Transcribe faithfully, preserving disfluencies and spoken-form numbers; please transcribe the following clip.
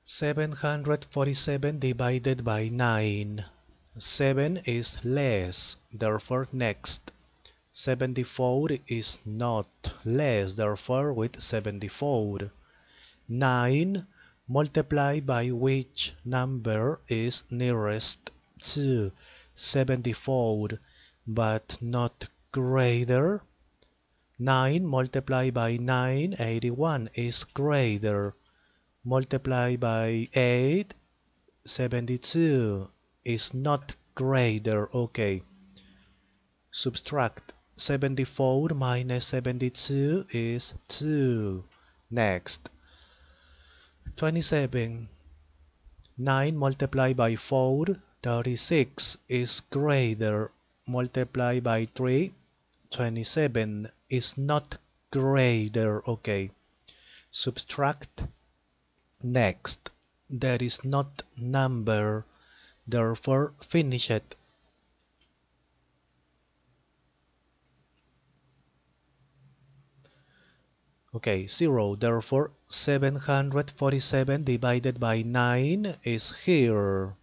seven hundred forty-seven divided by nine. seven is less, therefore next. seventy-four is not less, therefore with seventy-four. nine multiplied by which number is nearest to seventy-four but not greater? nine multiplied by nine, eighty-one, is greater. Multiplied by eight, seventy-two, is not greater. Okay. Subtract. seventy-four minus seventy-two is two. Next. twenty-seven. nine multiplied by four, thirty-six, is greater. Multiplied by three, twenty-seven, is not greater. Okay. Subtract. Next. There is not number, therefore finish it. Okay, zero. Therefore, seven hundred forty-seven divided by nine is here.